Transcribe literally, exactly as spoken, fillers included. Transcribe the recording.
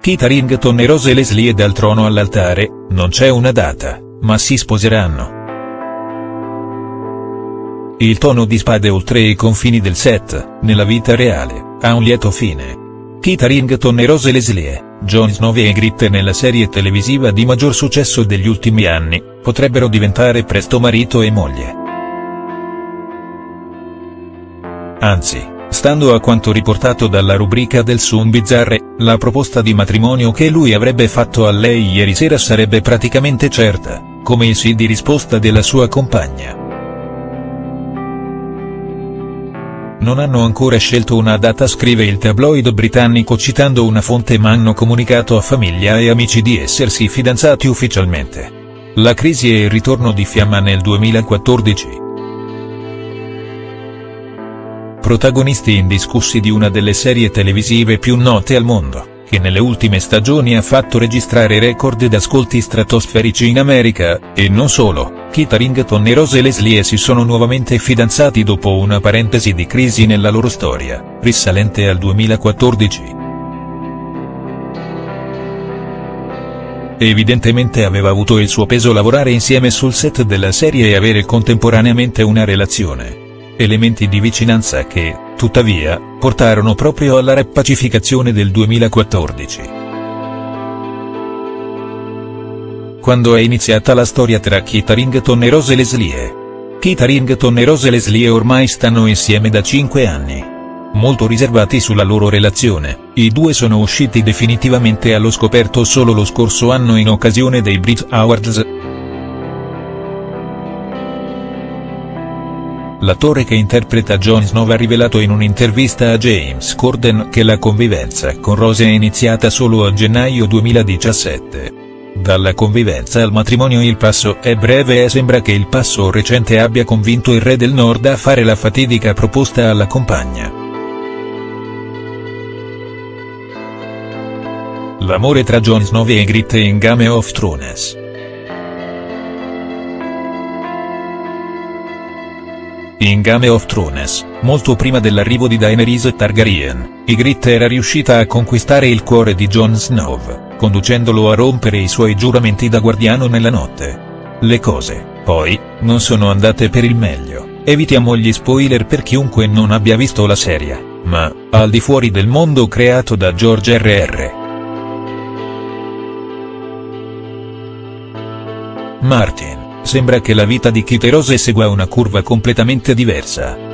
Kit Harington e Rose Leslie dal trono all'altare, non c'è una data, ma si sposeranno. Il tono di spade oltre i confini del set, nella vita reale, ha un lieto fine. Kit Harington e Rose Leslie, Jon Snow e Ygritte nella serie televisiva di maggior successo degli ultimi anni, potrebbero diventare presto marito e moglie. Anzi, stando a quanto riportato dalla rubrica del Sun Bizzarre, la proposta di matrimonio che lui avrebbe fatto a lei ieri sera sarebbe praticamente certa, come il sì di risposta della sua compagna. Non hanno ancora scelto una data, scrive il tabloid britannico citando una fonte, ma hanno comunicato a famiglia e amici di essersi fidanzati ufficialmente. La crisi e il ritorno di Fiamma nel duemilaquattordici. Protagonisti indiscussi di una delle serie televisive più note al mondo, che nelle ultime stagioni ha fatto registrare record d'ascolti stratosferici in America, e non solo. Kit Harington e Rose Leslie si sono nuovamente fidanzati dopo una parentesi di crisi nella loro storia, risalente al duemilaquattordici. Evidentemente aveva avuto il suo peso lavorare insieme sul set della serie e avere contemporaneamente una relazione. Elementi di vicinanza che, tuttavia, portarono proprio alla riappacificazione del duemilaquattordici. Quando è iniziata la storia tra Kit Harington e Rose Leslie. Kit Harington e Rose Leslie ormai stanno insieme da cinque anni. Molto riservati sulla loro relazione, i due sono usciti definitivamente allo scoperto solo lo scorso anno in occasione dei Brit Awards. L'attore che interpreta Jon Snow ha rivelato in un'intervista a James Corden che la convivenza con Rose è iniziata solo a gennaio duemiladiciassette. Dalla convivenza al matrimonio il passo è breve e sembra che il passo recente abbia convinto il re del Nord a fare la fatidica proposta alla compagna. L'amore tra Jon Snow e Ygritte in Game of Thrones. In Game of Thrones, molto prima dell'arrivo di Daenerys Targaryen, Ygritte era riuscita a conquistare il cuore di Jon Snow, conducendolo a rompere i suoi giuramenti da guardiano nella notte. Le cose, poi, non sono andate per il meglio. Evitiamo gli spoiler per chiunque non abbia visto la serie, ma, al di fuori del mondo creato da George R R. Martin, sembra che la vita di Kit e Rose segua una curva completamente diversa.